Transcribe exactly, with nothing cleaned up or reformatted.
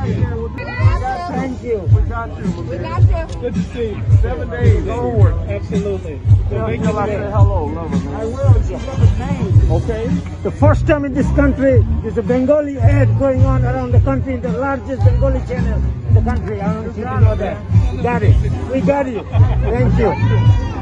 Thank you. We got you. We got you. Good to see you. Seven days onward. Absolutely. Tell Make Jill I say hello, love her, man. I will. She has a name. Okay? The first time in this country, there's a Bengali ad going on around the country, the largest Bengali channel in the country. I don't know if you know that. Got it. We got you. Thank you.